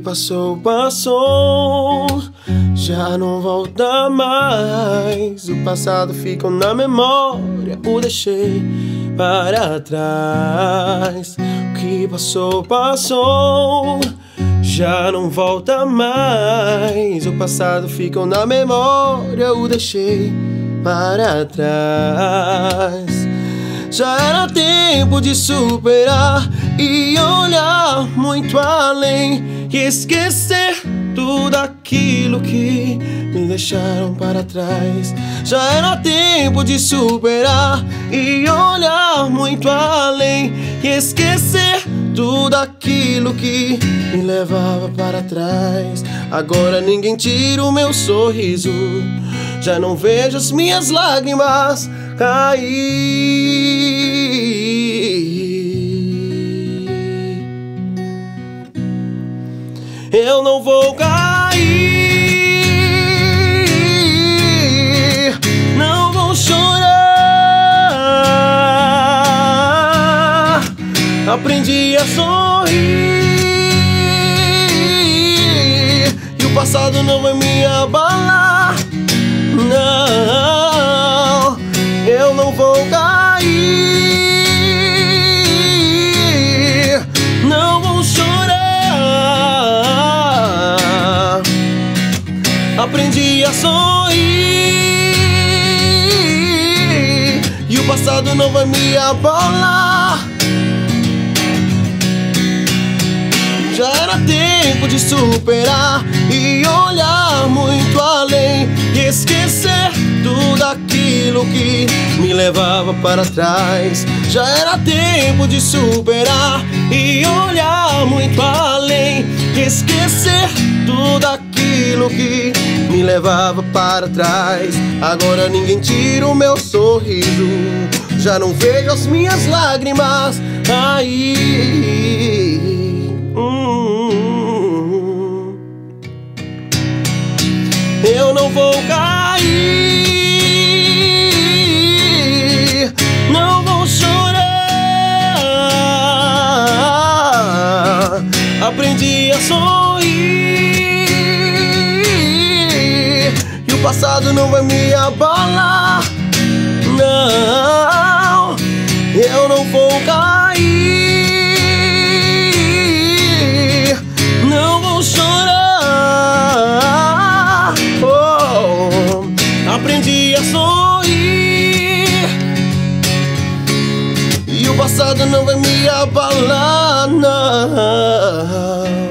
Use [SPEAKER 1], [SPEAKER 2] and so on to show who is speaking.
[SPEAKER 1] passou, passou, já não volta mais. O passado ficou na memória, o deixei para trás. O que passou, passou, já não volta mais. O passado ficou na memória, o deixei para trás. Já era tempo de superar e olhar muito além, e esquecer tudo aquilo que me deixaram para trás. Já era tempo de superar e olhar muito além, e esquecer tudo aquilo que me levava para trás. Agora ninguém tira o meu sorriso, já não vejo as minhas lágrimas cair. Eu não vou cair, não vou chorar. Aprendi a sorrir e o passado não vai me abalar. Não, eu não vou cair, não vou chorar. Aprendi a sorrir e o passado não vai me abalar. Já era tempo de superar e olhar muito além, e esquecer tudo aquilo que me levava para trás. Já era tempo de superar e olhar muito além, e esquecer tudo aquilo que me levava para trás. Agora ninguém tira o meu sorriso, já não vejo as minhas lágrimas aí. Eu não vou cair, não vou chorar. Aprendi a sorrir e o passado não vai me abalar. Não, eu não vou cair, não vou chorar. Aprendi a sorrir e o passado não vai me abalar, não.